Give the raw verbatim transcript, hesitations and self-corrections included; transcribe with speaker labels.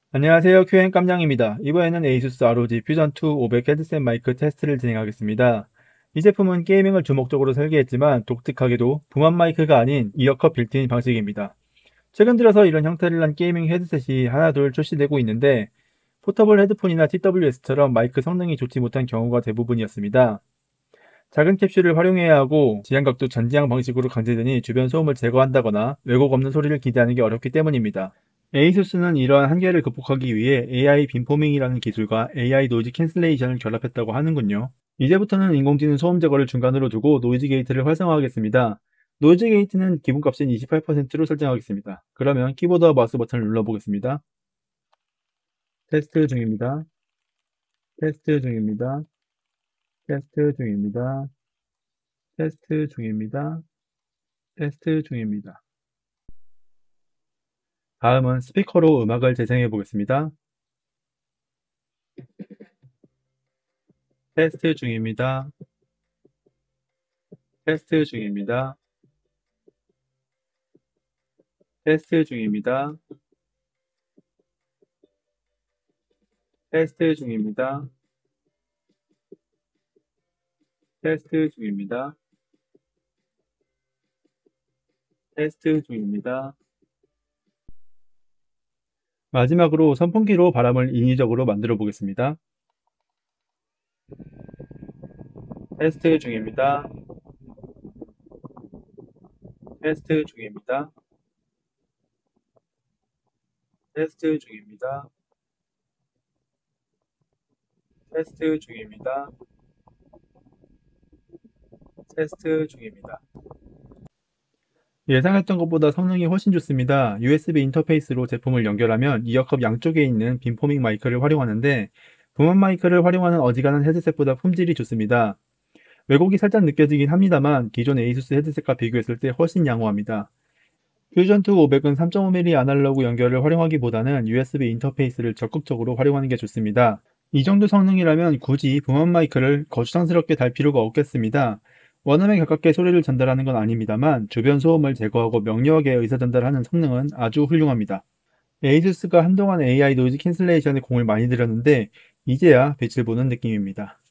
Speaker 1: 안녕하세요. 큐엔 깜냥입니다. 이번에는 에이수스 알오지 퓨전 투 오백 헤드셋 마이크 테스트를 진행하겠습니다. 이 제품은 게이밍을 주목적으로 설계했지만 독특하게도 분한 마이크가 아닌 이어컷 빌트인 방식입니다. 최근 들어서 이런 형태를 한 게이밍 헤드셋이 하나둘 출시되고 있는데 포터블 헤드폰이나 티더블유에스처럼 마이크 성능이 좋지 못한 경우가 대부분이었습니다. 작은 캡슐을 활용해야 하고 지향각도 전지향 방식으로 강제되니 주변 소음을 제거한다거나 왜곡 없는 소리를 기대하는 게 어렵기 때문입니다. 에이수스는 이러한 한계를 극복하기 위해 에이아이 빔포밍이라는 기술과 에이아이 노이즈 캔슬레이션을 결합했다고 하는군요. 이제부터는 인공지능 소음 제거를 중간으로 두고 노이즈 게이트를 활성화하겠습니다. 노이즈 게이트는 기본값인 이십팔 퍼센트로 설정하겠습니다. 그러면 키보드와 마우스 버튼을 눌러보겠습니다. 테스트 중입니다. 테스트 중입니다. 테스트 중입니다. 테스트 중입니다. 테스트 중입니다. 다음은 스피커로 음악을 재생해 보겠습니다. 테스트 중입니다. 테스트 중입니다. 테스트 중입니다. 테스트 중입니다. 테스트 중입니다. 테스트 중입니다. 마지막으로 선풍기로 바람을 인위적으로 만들어 보겠습니다. 테스트 중입니다. 테스트 중입니다. 테스트 중입니다. 테스트 중입니다. 테스트 중입니다. 예상했던 것보다 성능이 훨씬 좋습니다. 유에스비 인터페이스로 제품을 연결하면 이어컵 양쪽에 있는 빔포밍 마이크를 활용하는데 분한 마이크를 활용하는 어지간한 헤드셋보다 품질이 좋습니다. 왜곡이 살짝 느껴지긴 합니다만 기존 에이수스 헤드셋과 비교했을 때 훨씬 양호합니다. 퓨전 투 오백은 삼 점 오 밀리미터 아날로그 연결을 활용하기보다는 유에스비 인터페이스를 적극적으로 활용하는 게 좋습니다. 이 정도 성능이라면 굳이 분한 마이크를 거추장스럽게 달 필요가 없겠습니다. 원음에 가깝게 소리를 전달하는 건 아닙니다만 주변 소음을 제거하고 명료하게 의사전달하는 성능은 아주 훌륭합니다. 에이수스가 한동안 에이아이 노이즈 캔슬레이션에 공을 많이 들였는데 이제야 빛을 보는 느낌입니다.